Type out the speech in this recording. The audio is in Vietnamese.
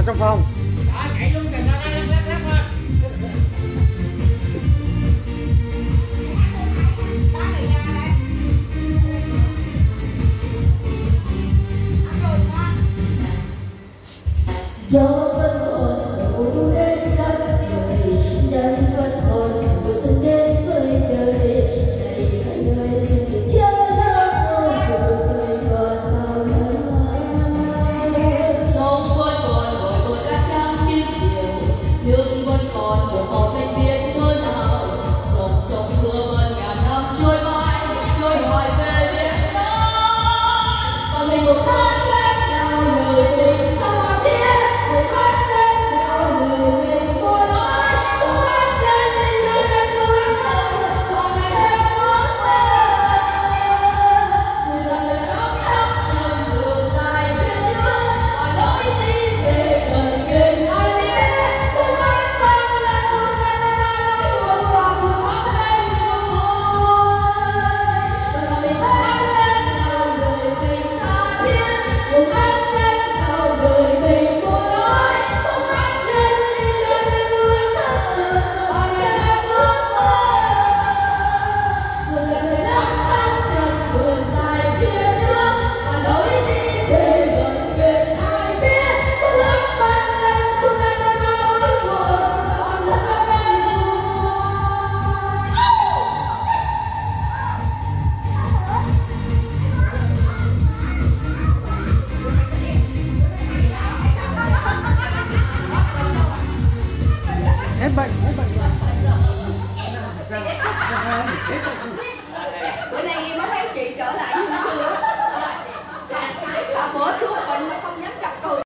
Vào trong phòng. Đó, chạy luôn kìa, lắc lên. Gió vẫn còn mùa đến đất trời, đất vẫn còn mùa xuân đến với đời. Này anh ơi xin đừng chớ lo, cuộc đời còn bao la. Sông vẫn còn gọi tôi các trăng biên chiều, nước vẫn còn một màu xanh biếc mơ nào. Dòng sông xưa vẫn ngàn năm trôi mãi, trôi hoài về Việt Nam. Và mình một hát lên nào lời mình ta tiếng. Hết bệnh.